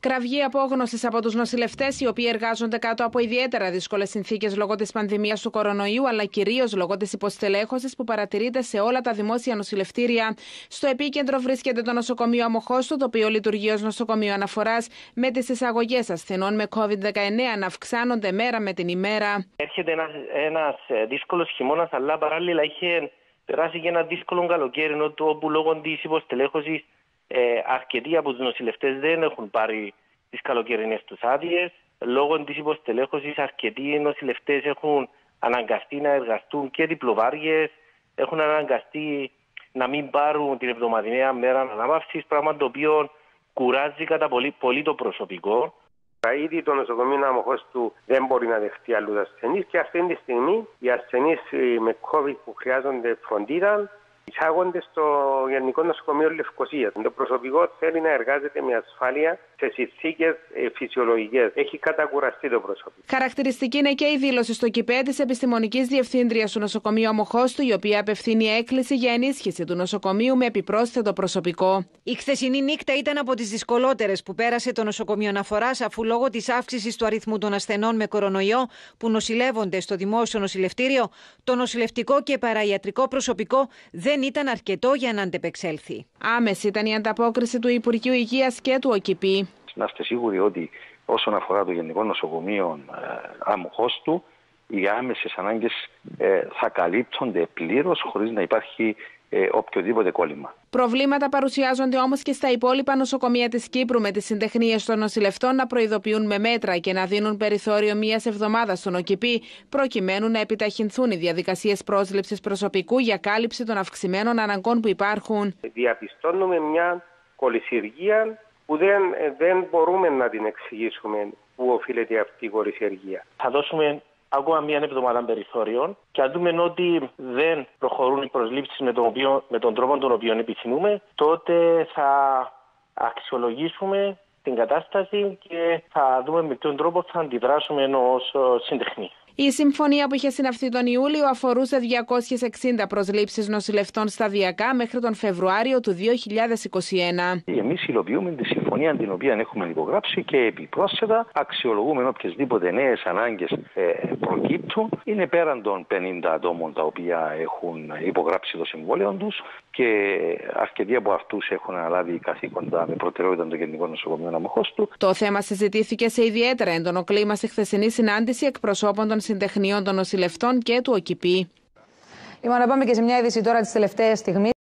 Κραυγή απόγνωσης από τους νοσηλευτές, οι οποίοι εργάζονται κάτω από ιδιαίτερα δύσκολες συνθήκες λόγω της πανδημίας του κορονοϊού, αλλά κυρίως λόγω της υποστελέχωσης που παρατηρείται σε όλα τα δημόσια νοσηλευτήρια. Στο επίκεντρο βρίσκεται το νοσοκομείο Αμοχώστου, το οποίο λειτουργεί ως νοσοκομείο αναφοράς, με τις εισαγωγές ασθενών με COVID-19 να αυξάνονται μέρα με την ημέρα. Έρχεται ένας δύσκολος χειμώνας, αλλά παράλληλα είχε περάσει και ένα δύσκολο καλοκαίρι, όπου λόγω της υποστελέχωσης αρκετοί από τους νοσηλευτές δεν έχουν πάρει τις καλοκαιρινές τους άδειες. Λόγω της υποστελέχωσης αρκετοί νοσηλευτές έχουν αναγκαστεί να εργαστούν και διπλοβάριες, έχουν αναγκαστεί να μην πάρουν την εβδομαδιαία μέρα ανάπαυσης, πράγμα το οποίο κουράζει κατά πολύ το προσωπικό. Ήδη το νοσοκομείο Αμοχώστου δεν μπορεί να δεχτεί άλλους ασθενείς και αυτή τη στιγμή οι ασθενείς με COVID που χρειάζονται φροντίδα εισάγονται στο Γενικό Νοσοκομείο Λευκωσίας. Το προσωπικό θέλει να εργάζεται με ασφάλεια σε συνθήκες φυσιολογικές. Έχει κατακουραστεί το προσωπικό. Χαρακτηριστική είναι και η δήλωση στο ΚΙΠΕ της Επιστημονικής Διευθύντριας του Νοσοκομείου Αμοχώστου, η οποία απευθύνει έκκληση για ενίσχυση του νοσοκομείου με επιπρόσθετο προσωπικό. Η χθεσινή νύχτα ήταν από τις δυσκολότερες που πέρασε το νοσοκομείο αναφοράς, αφού λόγω της αύξησης του αριθμού των ασθενών με κορονοϊό που νοσηλεύονται στο δημόσιο νοσηλευτήριο, το νοσηλευτικό και παραϊατρικό προσωπικό δεν ήταν αρκετό για να αντεπεξέλθει. Άμεση ήταν η ανταπόκριση του Υπουργείου Υγείας και του ΟΚΙΠΗ. Να είστε σίγουροι ότι όσον αφορά το Γενικό Νοσοκομείο Αμοχώστου, οι άμεσες ανάγκες θα καλύπτονται πλήρως χωρίς να υπάρχει οποιοδήποτε κόλλημα. Προβλήματα παρουσιάζονται όμως και στα υπόλοιπα νοσοκομεία της Κύπρου, με τις συντεχνίες των νοσηλευτών να προειδοποιούν με μέτρα και να δίνουν περιθώριο μιας εβδομάδας στον ΟΚΙΠΗ, προκειμένου να επιταχυνθούν οι διαδικασίες πρόσληψης προσωπικού για κάλυψη των αυξημένων αναγκών που υπάρχουν. Διαπιστώνουμε μια κολυσιεργία που δεν μπορούμε να την εξηγήσουμε πού οφείλεται αυτή η κολυσιεργία. Θα δώσουμε ακόμα μια εβδομάδα περιθώριων και αν δούμε ότι δεν προχωρούν οι προσλήψεις με τον τρόπο τον οποίο επιθυμούμε, τότε θα αξιολογήσουμε την κατάσταση και θα δούμε με ποιον τρόπο θα αντιδράσουμε ως συντεχνή. Η συμφωνία που είχε συναυθεί τον Ιούλιο αφορούσε 260 προσλήψεις νοσηλευτών σταδιακά μέχρι τον Φεβρουάριο του 2021. Εμείς υλοποιούμε τη συμφωνία την οποία έχουμε υπογράψει και επιπρόσθετα αξιολογούμε οποιασδήποτε νέες ανάγκες προκύπτουν. Είναι πέραν των 50 ατόμων τα οποία έχουν υπογράψει το συμβόλαιο τους και αρκετοί από αυτούς έχουν αναλάβει καθήκοντα με προτεραιότητα το Γενικό Νοσοκομείο Αμοχώστου. Το θέμα συζητήθηκε σε ιδιαίτερα έντονο κλίμα στη χθεσινή συνάντηση εκπροσώπων των συντεχνιών των νοσηλευτών και του ΟΚΙΠΗ. Λοιπόν, να πάμε και σε μια είδηση τώρα της τελευταίας στιγμής.